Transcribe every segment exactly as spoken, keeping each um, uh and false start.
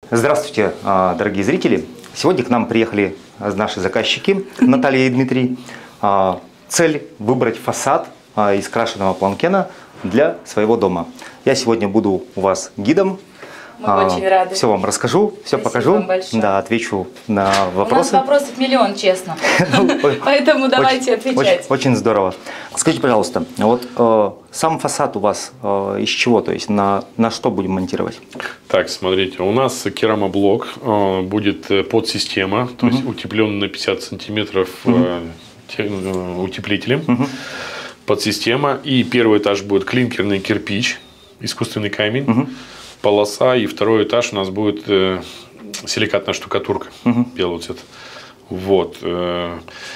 Здравствуйте, дорогие зрители! Сегодня к нам приехали наши заказчики Наталья и Дмитрий. Цель – выбрать фасад из крашеного планкена для своего дома. Я сегодня буду у вас гидом. Мы а, очень рады. Все вам расскажу, все Спасибо покажу, вам большое. Да, отвечу на вопросы. У нас вопросов миллион, честно. Поэтому давайте отвечать. Очень здорово. Скажите, пожалуйста, вот сам фасад у вас из чего? То есть на что будем монтировать? Так, смотрите, у нас керамоблок, будет подсистема, то есть утепленный на пятьдесят сантиметров утеплителем. Подсистема. И первый этаж будет клинкерный кирпич, искусственный камень. Полоса, и второй этаж у нас будет э, силикатная штукатурка угу. белого цвета. Вот. Э,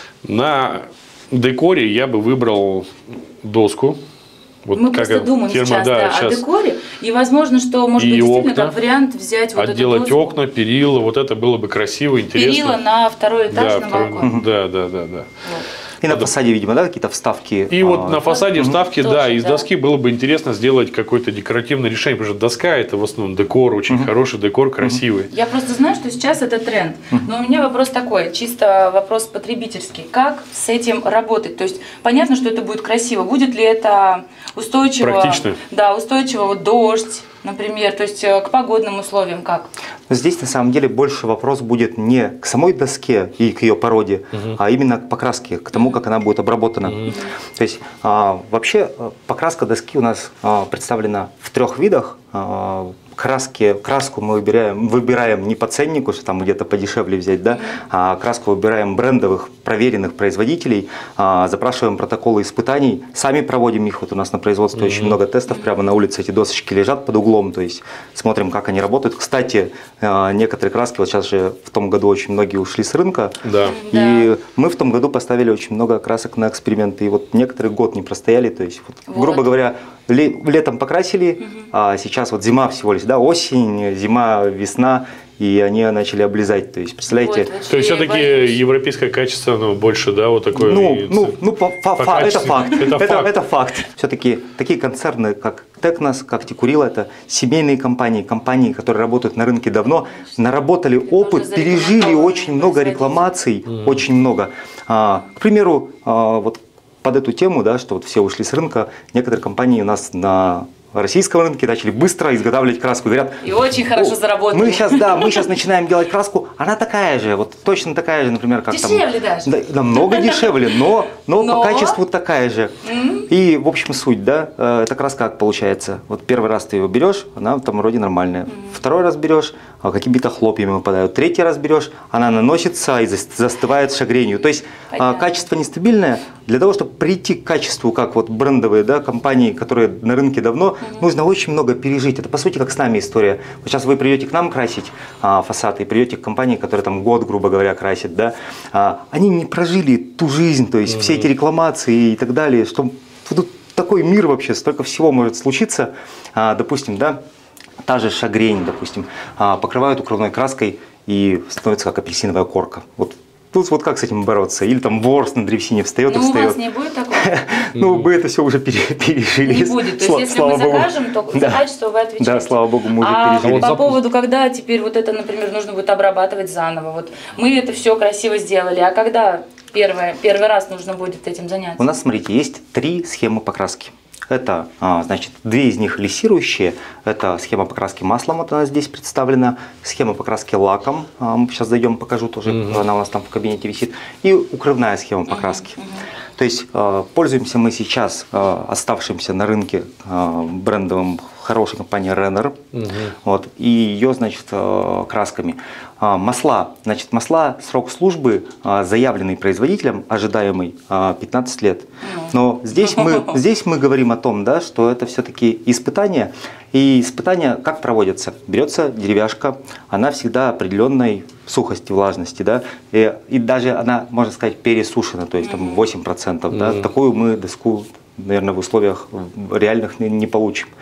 на декоре я бы выбрал доску. Вот Мы как просто думаем термо, сейчас, да, да, сейчас. о декоре. И возможно, что может и быть действительно окна, как вариант взять вот отделать эту доску. окна, перила. Вот это было бы красиво, интересно. Перила на второй этаж, да, на второй, балкон. Да, да, да, да. Вот. И на фасаде, видимо, да, какие-то вставки. И а... вот на фасаде вставки, тоже, да, из да. доски было бы интересно сделать какое-то декоративное решение, потому что доска это в основном декор, очень uh-huh. хороший декор, красивый. Я просто знаю, что сейчас это тренд, но у меня вопрос такой, чисто вопрос потребительский. Как с этим работать? То есть понятно, что это будет красиво, будет ли это устойчиво? Практично. Да, устойчиво, вот дождь, например, то есть к погодным условиям как? Здесь на самом деле больше вопрос будет не к самой доске и к ее породе, угу. а именно к покраске, к тому, как она будет обработана. Угу. То есть а, вообще покраска доски у нас а, представлена в трех видах. А, краски, краску мы выбираем, выбираем не по ценнику, что там где-то подешевле взять, да, а краску выбираем брендовых, проверенных производителей, а, запрашиваем протоколы испытаний, сами проводим их. Вот у нас на производстве mm-hmm. очень много тестов, прямо на улице эти досочки лежат под углом, то есть смотрим, как они работают. Кстати, некоторые краски, вот сейчас же в том году очень многие ушли с рынка, да. и да. мы в том году поставили очень много красок на эксперименты, и вот некоторые год не простояли, то есть, вот, вот. грубо говоря, летом покрасили, mm-hmm. а сейчас вот зима всего лишь, да, осень, зима, весна, и они начали облизать. То есть, представляете? Вот, то есть, все-таки европейское качество, ну, больше, да, вот такое. Ну, ну, ну по, по, по фа, это факт. Это, это, факт. это факт. Все-таки такие концерны, как Текнос, как Текурила, это семейные компании, компании, которые работают на рынке давно, наработали Ты опыт, пережили очень много рекламаций, mm. очень много. А, к примеру, а, вот под эту тему, да, что вот все ушли с рынка, некоторые компании у нас на российском рынке начали быстро изготавливать краску. Говорят, и очень хорошо заработали. Мы сейчас, да, мы сейчас начинаем делать краску, она такая же, вот точно такая же, например, как дешевле там. даже. Да, намного дешевле, но, но, но по качеству такая же. Mm-hmm. И в общем суть, да, эта краска как получается. Вот первый раз ты ее берешь, она там вроде нормальная. Mm-hmm. Второй раз берешь, какими-то хлопьями выпадают. Третий раз берешь, она наносится и застывает шагренью. То есть Понятно. качество нестабильное. Для того, чтобы прийти к качеству, как вот брендовые, да, компании, которые на рынке давно, mm-hmm. нужно очень много пережить. Это по сути как с нами история. Вот сейчас вы придете к нам красить а, фасад и придете к компании, которая там год, грубо говоря, красит, да, а, они не прожили ту жизнь, то есть mm-hmm. все эти рекламации и так далее, что тут такой мир вообще, столько всего может случиться, а, допустим, да, та же шагрень, допустим, а, покрывают укрывной краской и становится как апельсиновая корка. Вот. Тут вот как с этим бороться? Или там ворс на древесине встает и встает. Ну, у вас не будет такого? Ну, мы это все уже пережили. Не будет. То есть, если мы закажем, то за качество вы отвечаете. Да, слава богу, мы уже пережили. А по поводу, когда теперь вот это, например, нужно будет обрабатывать заново. Вот мы это все красиво сделали, а когда первый, первый раз нужно будет этим заняться? У нас, смотрите, есть три схемы покраски. Это, значит, две из них лиссирующие. Это схема покраски маслом, вот она здесь представлена. Схема покраски лаком. Мы сейчас зайдем, покажу тоже. Mm-hmm. Она у нас там в кабинете висит. И укрывная схема покраски. Mm-hmm. То есть пользуемся мы сейчас оставшимся на рынке брендовым хорошей компании Renner. Угу. Вот, и ее, значит, красками. Масла. Значит, масла, срок службы заявленный производителем, ожидаемый пятнадцать лет. Но здесь мы, здесь мы говорим о том, да, что это все-таки испытание. И испытания как проводятся? Берется деревяшка, она всегда определенной сухости, влажности, да, и, и даже она, можно сказать, пересушена, то есть там восемь процентов. Да, такую мы доску, наверное, в условиях реальных не, не получим.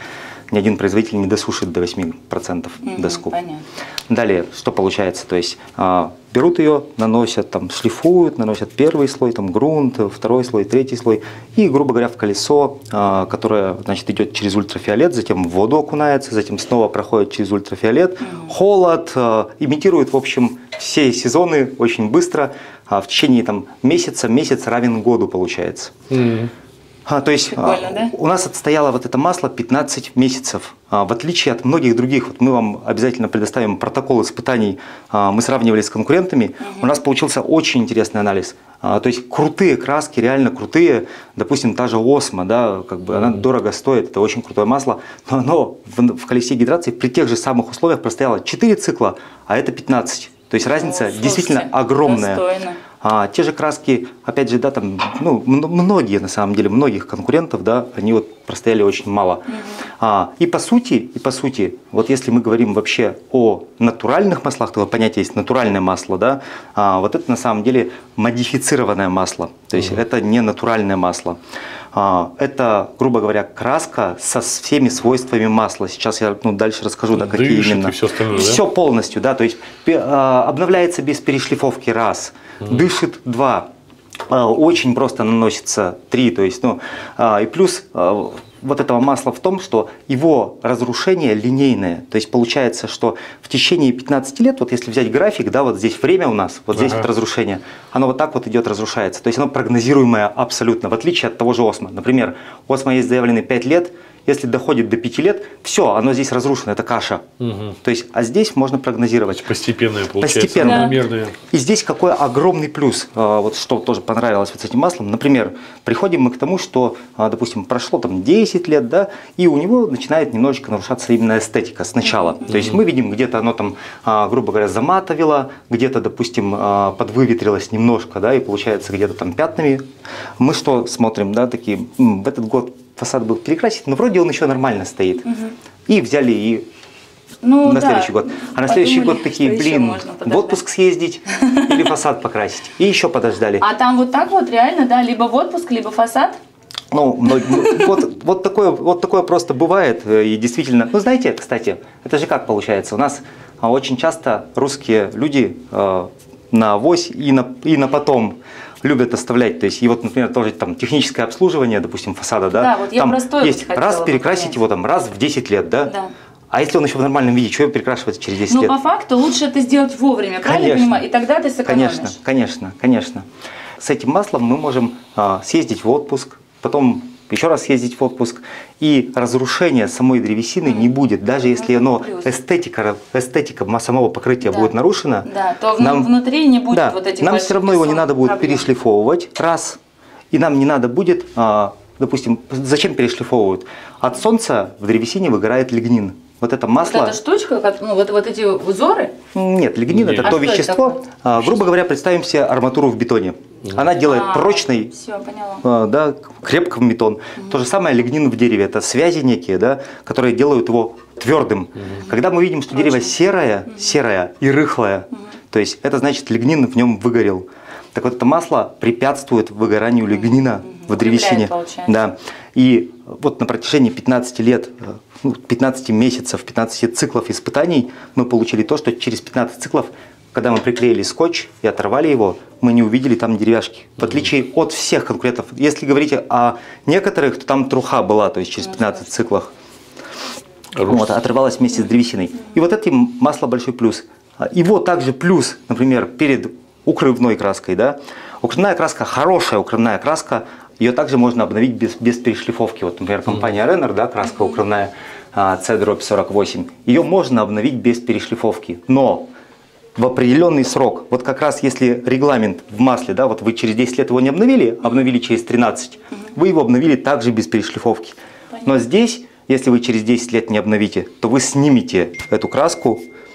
ни один производитель не досушит до восьми процентов Угу, доску. понятно. Далее, что получается? То есть а, берут ее, наносят, там, шлифуют, наносят первый слой, там, грунт, второй слой, третий слой. И, грубо говоря, в колесо, а, которое, значит, идет через ультрафиолет, затем в воду окунается, затем снова проходит через ультрафиолет, угу. холод, а, имитирует, в общем, все сезоны очень быстро. А, в течение там, месяца, месяц равен году получается. Угу. А, то есть Прикольно, а, да? у нас отстояло вот это масло пятнадцать месяцев. А, в отличие от многих других, вот мы вам обязательно предоставим протокол испытаний, а, мы сравнивали с конкурентами, угу. у нас получился очень интересный анализ. А, то есть крутые краски, реально крутые, допустим, та же Осмо, да, как бы она дорого стоит, это очень крутое масло, но оно в, в колесе гидрации при тех же самых условиях простояло четыре цикла, а это пятнадцать. То есть разница О, действительно огромная. Достойно. А, те же краски, опять же, да, там, ну, многие, на самом деле, многих конкурентов, да, они вот простояли очень мало. Угу. А, и по сути, и по сути, вот если мы говорим вообще о натуральных маслах, то понятие есть натуральное масло, да, а, вот это на самом деле модифицированное масло, то есть угу. это не натуральное масло. А, это, грубо говоря, краска со всеми свойствами масла. Сейчас я ну, дальше расскажу, да, какие Дышит именно. И все остальное, все да? полностью, да, то есть а, обновляется без перешлифовки раз. Дышит два, очень просто наносится три, то есть, ну, и плюс вот этого масла в том, что его разрушение линейное, то есть получается, что в течение пятнадцати лет, вот если взять график, да, вот здесь время у нас, вот здесь ага. вот разрушение, оно вот так вот идет, разрушается, то есть оно прогнозируемое абсолютно, в отличие от того же Осмо. Например, Осмо есть заявленный пять лет, если доходит до пяти лет, все, оно здесь разрушено, это каша. Угу. То есть, а здесь можно прогнозировать. Постепенное получается, Постепенно. равномерное. И здесь какой огромный плюс, вот что тоже понравилось вот с этим маслом. Например, приходим мы к тому, что, допустим, прошло там десять лет, да, и у него начинает немножечко нарушаться именно эстетика сначала. Mm-hmm. То есть мы видим, где-то оно там, грубо говоря, заматовило, где-то, допустим, подвыветрилось немножко, да, и получается где-то там пятнами. Мы что смотрим, да, такие, в этот год фасад был перекрасить, но вроде он еще нормально стоит. Угу. И взяли и ну, на да. следующий год. А на следующий год такие, блин, в отпуск съездить или фасад покрасить. И еще подождали. А там вот так вот реально, да, либо в отпуск, либо фасад? Ну, вот, вот, такое, вот такое просто бывает. И действительно, ну знаете, кстати, это же как получается? У нас очень часто русские люди э, на авось и на, и на потом любят оставлять, то есть, и вот, например, тоже там техническое обслуживание, допустим, фасада, да, да вот я там про есть раз перекрасить понять. Его там раз в десять лет, да? Да. А если он еще в нормальном виде, что его перекрашивать через десять ну, лет? Ну, по факту лучше это сделать вовремя, правильно я понимаю? И тогда ты сэкономишь. Конечно, конечно, конечно. С этим маслом мы можем а, съездить в отпуск, потом еще раз съездить в отпуск, и разрушения самой древесины mm-hmm. не будет, даже если оно эстетика, эстетика самого покрытия да. будет нарушена, да, то нам, внутри не будет да, вот этих нам все равно его не надо будет проблем. перешлифовывать, раз, и нам не надо будет, а, допустим, зачем перешлифовывают? От солнца в древесине выгорает лигнин. Вот это масло. Вот эта штучка, как, ну, вот, вот эти узоры? Нет, лигнин Нет. это а то вещество. Это а, грубо говоря, представим себе арматуру в бетоне. Она делает а, прочный, все, поняла. А, да, крепкий бетон. Mm-hmm. То же самое лигнин в дереве. Это связи некие, да, которые делают его твердым. Mm-hmm. Когда мы видим, что Прочный. Дерево серое, mm-hmm. серое и рыхлое, mm-hmm. то есть это значит, лигнин в нем выгорел. Так вот, это масло препятствует выгоранию лигнина mm-hmm. в древесине. Да. И вот на протяжении пятнадцати лет, пятнадцати месяцев, пятнадцати циклов испытаний мы получили то, что через пятнадцать циклов, когда мы приклеили скотч и оторвали его, мы не увидели там деревяшки. В отличие mm-hmm. от всех конкурентов. Если говорить о некоторых, то там труха была, то есть через пятнадцать циклах. Вот, отрывалась вместе с древесиной. И вот это масло большой плюс. Его также плюс, например, перед укрывной краской. Да? Укрывная краска, хорошая укрывная краска, ее также можно обновить без, без перешлифовки. Вот, например, компания Renner, да, краска укрывная си сорок восемь, ее можно обновить без перешлифовки. Но в определенный срок, вот как раз если регламент в масле, да, вот вы через десять лет его не обновили, обновили через тринадцать, вы его обновили также без перешлифовки. Но здесь, если вы через десять лет не обновите, то вы снимете эту краску,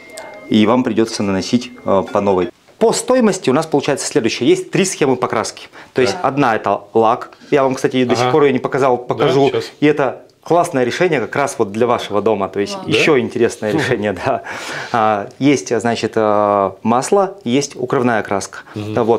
и вам придется наносить э, по новой. По стоимости у нас получается следующее. Есть три схемы покраски. То есть да. одна это лак. Я вам, кстати, до ага. сих пор ее не показал, покажу. Да, и это классное решение как раз вот для вашего дома. То есть да. еще интересное решение. Да. А, есть, значит, масло, есть укрывная краска. Угу. Да, вот.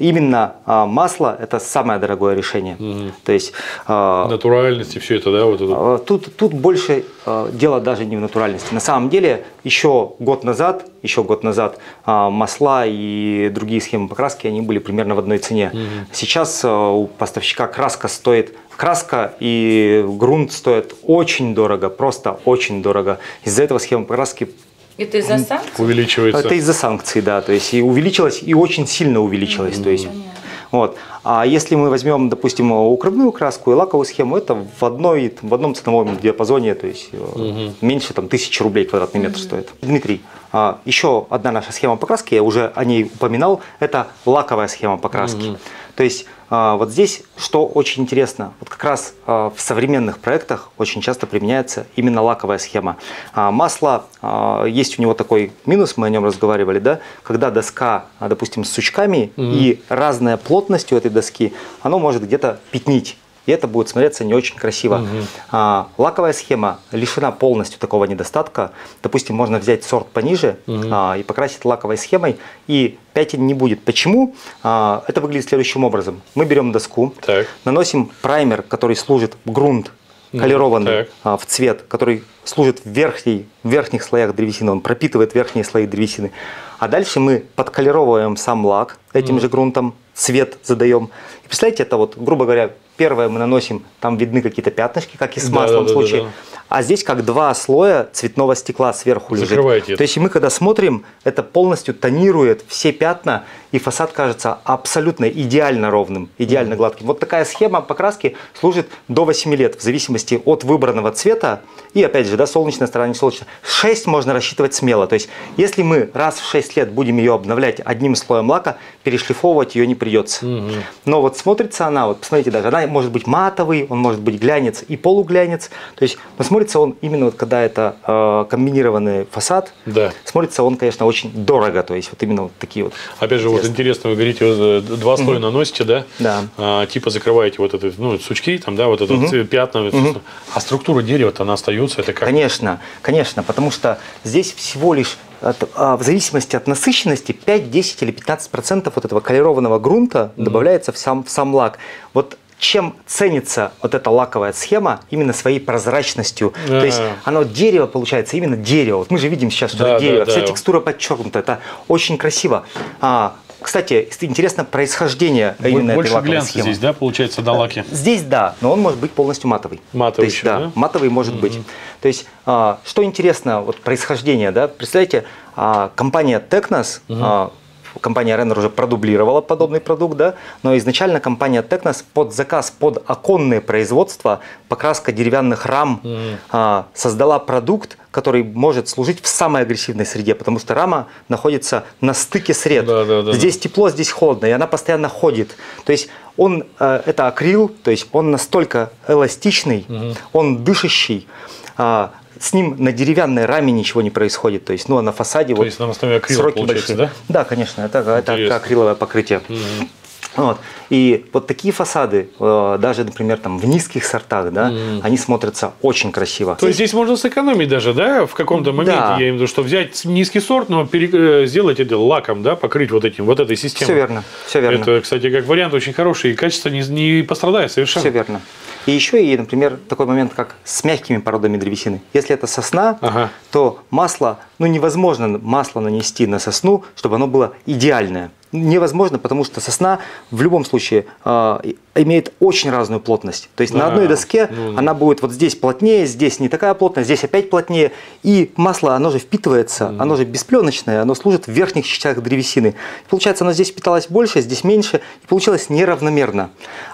именно а, масло – это самое дорогое решение. Угу. То есть, а, натуральность и все это, да? Вот это. А, тут, тут больше а, дело даже не в натуральности. На самом деле, еще год назад, еще год назад а, масла и другие схемы покраски, они были примерно в одной цене. Угу. Сейчас а, у поставщика краска стоит, краска и грунт стоят очень дорого, просто очень дорого. Из-за этого схема покраски это из-за санкций? Увеличивается. Это из-за санкций, да. То есть и увеличилось, и очень сильно увеличилось. Mm-hmm. То есть, вот. А если мы возьмем, допустим, укрывную краску и лаковую схему, это в, одной, в одном ценовом диапазоне, то есть mm-hmm. меньше там, тысячи рублей квадратный метр mm-hmm. стоит. Дмитрий, а, еще одна наша схема покраски, я уже о ней упоминал, это лаковая схема покраски. Mm-hmm. То есть а, вот здесь, что очень интересно, вот как раз а, в современных проектах очень часто применяется именно лаковая схема. А, масло, а, есть у него такой минус, мы о нем разговаривали, да, когда доска, а, допустим, с сучками mm-hmm. и разная плотность у этой доски, оно может где-то пятнить. И это будет смотреться не очень красиво. Угу. А, лаковая схема лишена полностью такого недостатка. Допустим, можно взять сорт пониже угу. а, и покрасить лаковой схемой, и пятен не будет. Почему? А, это выглядит следующим образом. Мы берем доску, так. наносим праймер, который служит в грунт, колерованный а, в цвет, который служит в, верхней, в верхних слоях древесины, он пропитывает верхние слои древесины. А дальше мы подколеровываем сам лак этим mm. же грунтом, цвет задаем. И представляете, это вот, грубо говоря, первое мы наносим, там видны какие-то пятнышки, как и с маслом да, да, в случае. Да, да, да. А здесь как два слоя цветного стекла сверху лежит. Закрываете То есть мы когда смотрим, это полностью тонирует все пятна, и фасад кажется абсолютно идеально ровным, идеально mm-hmm. гладким. Вот такая схема покраски служит до восьми лет, в зависимости от выбранного цвета. И опять же, да, солнечная сторона, не солнечная. шесть можно рассчитывать смело. То есть если мы раз в шесть лет будем ее обновлять одним слоем лака, перешлифовывать ее не придется. Mm-hmm. Но вот смотрится она, вот посмотрите даже, она может быть матовый, он может быть глянец и полуглянец. То есть, но смотрится он именно вот когда это э, комбинированный фасад, да. смотрится он, конечно, очень дорого. То есть вот именно вот такие вот. Опять же, вот интересно, вы говорите, два слоя mm-hmm. наносите, да? Да. А, типа закрываете вот это, ну, сучки, там, да, вот это mm-hmm. вот пятна. Mm-hmm. А структура дерева-то она остается, это как? Конечно, конечно, потому что здесь всего лишь от, а, в зависимости от насыщенности пять, десять или пятнадцать процентов вот этого колерованного грунта mm-hmm. добавляется в сам, в сам лак. Вот чем ценится вот эта лаковая схема? Именно своей прозрачностью. А-а-а. То есть оно дерево получается, именно дерево. Вот мы же видим сейчас, что да, это дерево. Да, Вся да. текстура подчеркнута. Это очень красиво. А, кстати, интересно происхождение Б- именно больше этой лаковой глянца схемы. Здесь, да, получается, до лаки? Здесь да, но он может быть полностью матовый. Матовый То есть, еще, да, да? матовый может mm-hmm. быть. То есть, а, что интересно, вот происхождение, да, представляете, а, компания Tecnos, mm-hmm. а, компания Renner уже продублировала подобный продукт, да, но изначально компания Tecnos под заказ, под оконное производство, покраска деревянных рам mm-hmm. а, создала продукт, который может служить в самой агрессивной среде, потому что рама находится на стыке сред. Да, да, да. Здесь тепло, здесь холодно, и она постоянно ходит. То есть он, э, это акрил, то есть он настолько эластичный, mm-hmm. он дышащий, а, с ним на деревянной раме ничего не происходит. То есть, ну, а на фасаде То вот есть на основе акрила сроки получается, большие. Да? Да, конечно, это, это акриловое покрытие. Mm-hmm. Вот. И вот такие фасады, даже, например, там, в низких сортах, да, mm. они смотрятся очень красиво. То есть здесь можно сэкономить даже, да, в каком-то моменте, да. я имею в виду, что взять низкий сорт, но пере... сделать это лаком, да, покрыть вот этим, вот этой системой. Все верно, все верно. Это, кстати, как вариант очень хороший, и качество не, не пострадает совершенно. Все верно. И еще и, например, такой момент, как с мягкими породами древесины. Если это сосна, ага. то масло, ну невозможно масло нанести на сосну, чтобы оно было идеальное. Невозможно, потому что сосна в любом случае э, имеет очень разную плотность. То есть а, на одной доске ну, она будет вот здесь плотнее, здесь не такая плотная, здесь опять плотнее. И масло, оно же впитывается, mm. оно же беспленочное, оно служит в верхних частях древесины. И получается, оно здесь впиталось больше, здесь меньше, и получилось неравномерно.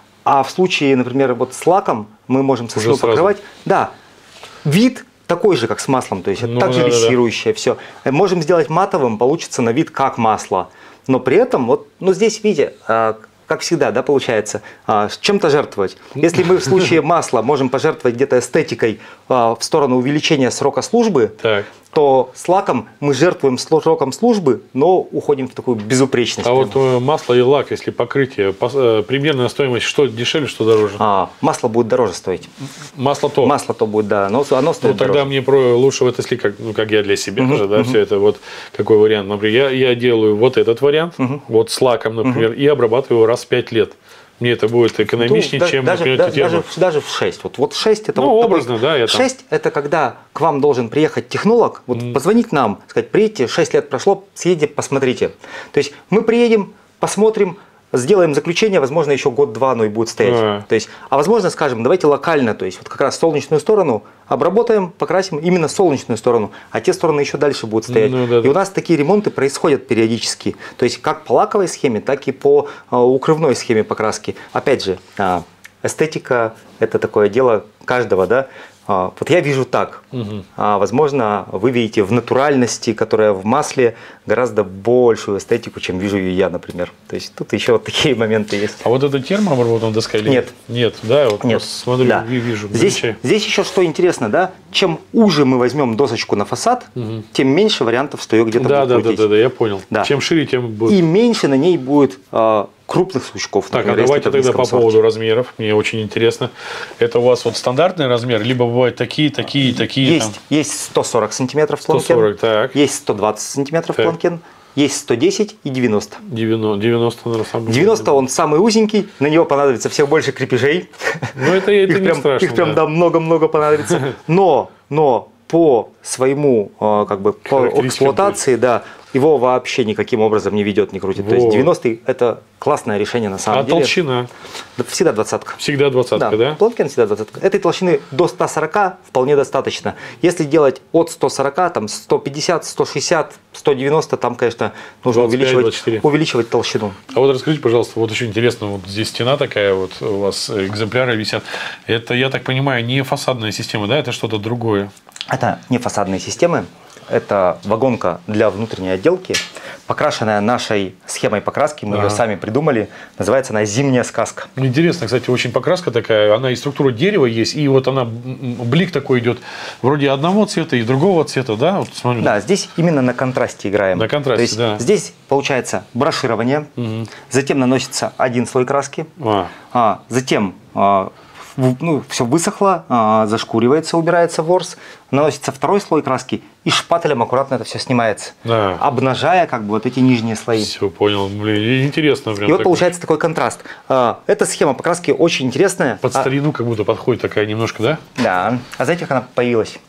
А в случае, например, вот с лаком мы можем сосну покрывать. Да, вид такой же, как с маслом, то есть ну, также да, лессирующее, да. все. Можем сделать матовым, получится на вид как масло. Но при этом, вот, ну здесь, видите, как всегда, да, получается, чем-то жертвовать. Если мы в случае масла можем пожертвовать где-то эстетикой в сторону увеличения срока службы, так. то с лаком мы жертвуем сроком службы, но уходим в такую безупречность. А вот э, масло и лак, если покрытие, по, э, примерная стоимость, что дешевле, что дороже? А, масло будет дороже стоить. Масло то? Масло то будет, да, но оно стоит Ну, тогда дороже. мне про, лучше вот если, как, ну, как я для себя Угу, же, да, угу. все это вот, какой вариант. Например, я, я делаю вот этот вариант, Угу. вот с лаком, например, угу. и обрабатываю его раз в пять лет. Мне это будет экономичнее, Ну, чем, даже, например, да, термо. даже, даже в шесть. Вот, вот шесть это Ну, вот образно, такой, да. Я там... шесть это когда к вам должен приехать технолог, вот Mm. позвонить нам, сказать, приедьте, шесть лет прошло, съедете, посмотрите. То есть мы приедем, посмотрим, сделаем заключение, возможно, еще год-два оно и будет стоять. А. То есть, а возможно, скажем, давайте локально, то есть вот как раз солнечную сторону обработаем, покрасим именно солнечную сторону, а те стороны еще дальше будут стоять. Ну, да, и да. у нас такие ремонты происходят периодически. То есть как по лаковой схеме, так и по а, укрывной схеме покраски. Опять же, а, эстетика – это такое дело каждого, да. А, вот я вижу так. Угу. А, возможно, вы видите в натуральности, которая в масле, гораздо большую эстетику, чем вижу ее я, например. То есть тут еще вот такие моменты есть. А вот это термообработанная доска или Нет. Нет, да, вот Нет. смотрю, Да. вижу. Здесь, здесь еще что интересно, да? Чем уже мы возьмем досочку на фасад, Угу. тем меньше вариантов, что ее где-то Да, будет да, да, крутить. да, да, я понял. Да. Чем шире, тем будет. И меньше на ней будет а, крупных сучков. Так, например, а если давайте это в тогда низком по сорте. поводу размеров. Мне очень интересно. Это у вас вот стандартный размер, либо бывают такие, такие, такие. Есть, там... есть сто сорок сантиметров сто планкен, сорок, так. есть сто двадцать сантиметров Так. планкен, есть сто десять и девяносто. девяносто, девяносто, наверное, самый. девяносто он самый узенький, на него понадобится всех больше крепежей. Ну, это, это их не прям, страшно. их прям да. да, много-много понадобится. Но, но по своему, э, как бы, по Характеристикам эксплуатации, да, его вообще никаким образом не ведет, не крутит. То есть Вот. девяностый это классное решение на самом А деле. толщина? Да, всегда двадцатка. Всегда двадцатка, да? Планкен всегда двадцатка. Этой толщины до ста сорока вполне достаточно. Если делать от ста сорока, там сто пятьдесят, сто шестьдесят, сто девяносто, там, конечно, нужно двадцать пять, двадцать четыре. увеличивать, увеличивать толщину. А вот расскажите, пожалуйста, вот очень интересно, вот здесь стена такая, вот у вас экземпляры висят. Это, я так понимаю, не фасадная система, да? Это что-то другое? Это не фасадные системы. Это вагонка для внутренней отделки, покрашенная нашей схемой покраски, мы Ага. ее сами придумали, называется она «Зимняя сказка». Интересно, кстати, очень покраска такая, она и структура дерева есть, и вот она, м, блик такой идет, вроде одного цвета и другого цвета, да? Вот смотрю. Да, здесь именно на контрасте играем. На контрасте, То есть да. здесь получается броширование, Мгм. затем наносится один слой краски, А, а, затем а, в- ну, все высохло, а, зашкуривается, убирается ворс, наносится второй слой краски и шпателем аккуратно это все снимается, да. обнажая как бы вот эти нижние слои. Все, понял. Блин, интересно прям. И вот так. получается такой контраст. А, Эта схема покраски очень интересная. Под А, старину как будто подходит такая немножко, да? Да. А знаете, как она появилась?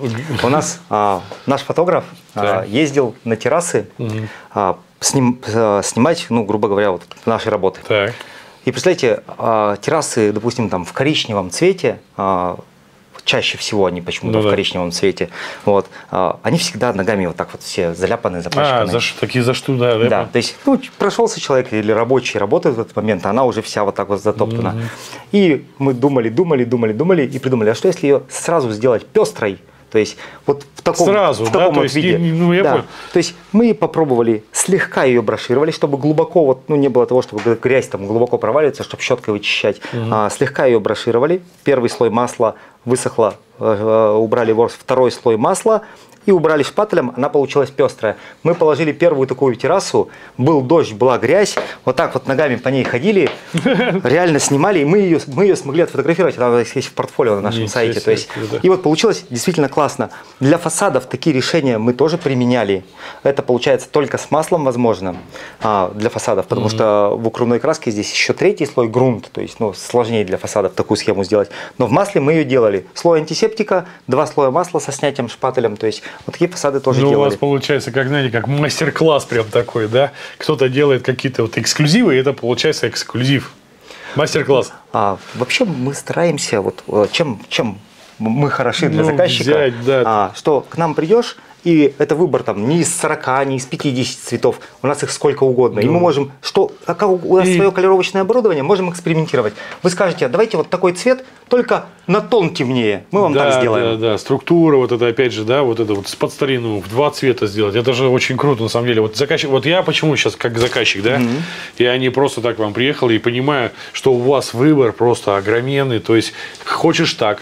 У нас а, наш фотограф а, Да. ездил на террасы Мгм. а, сним- а, снимать, ну, грубо говоря, вот наши работы. Так. И представляете, а, террасы, допустим, там в коричневом цвете, а, чаще всего они почему-то Ну в да. коричневом цвете, вот, а, они всегда ногами вот так вот все заляпаны, запачканы. А, за, ш- такие за что, да, да? Да, то есть ну, ч- прошелся человек или рабочий работает в этот момент, а она уже вся вот так вот затоптана. Мгм. И мы думали, думали, думали, думали и придумали, а что если ее сразу сделать пестрой? То есть вот в таком, Сразу, в да? таком То вот есть, виде. не- ну, я Да. понял. То есть мы попробовали, слегка ее брошировали, чтобы глубоко, вот, ну не было того, чтобы грязь там глубоко проваливается, чтобы щеткой вычищать. А, слегка ее брошировали, первый слой масла высохло, э, э, убрали ворс, второй слой масла и убрали шпателем, она получилась пестрая. Мы положили первую такую террасу, был дождь, была грязь, вот так вот ногами по ней ходили, реально снимали, и мы ее, мы ее смогли отфотографировать, она есть в портфолио на нашем Ничего сайте. себе, То есть, круто. и вот получилось действительно классно. Для фасадов такие решения мы тоже применяли. Это получается только с маслом возможно а, для фасадов, потому Мгм. что в укрывной краске здесь еще третий слой грунт, то есть ну, сложнее для фасадов такую схему сделать. Но в масле мы ее делали. Слой антисептика, два слоя масла со снятием шпателем, то есть вот такие фасады тоже Ну, у делали. вас получается, как, знаете, как мастер-класс прям такой, да? Кто-то делает какие-то вот эксклюзивы, и это получается эксклюзив. Мастер-класс. А, вообще мы стараемся, вот э, чем, чем мы хороши для Ну, заказчика, взять, да. а, что к нам придешь, и это выбор там не из сорока, не из пятидесяти цветов, у нас их сколько угодно. И Ну. мы можем, что, а как у нас И- свое колеровочное оборудование, можем экспериментировать. Вы скажете, а давайте вот такой цвет, только на тон темнее, мы вам да, так сделаем. Да, да, структура, вот это опять же, да, вот это вот под старину в два цвета сделать, это же очень круто на самом деле. Вот заказчик, вот я почему сейчас как заказчик, да, Мгм. я не просто так к вам приехал и понимаю, что у вас выбор просто огроменный, то есть хочешь так,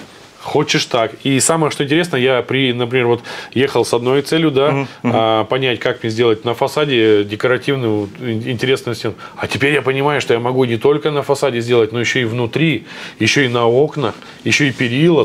Хочешь так. И самое, что интересно, я, при, например, вот ехал с одной целью, да, uh-huh, uh-huh. А, понять, как мне сделать на фасаде декоративную, интересную стену. А теперь я понимаю, что я могу не только на фасаде сделать, но еще и внутри, еще и на окнах, еще и перила.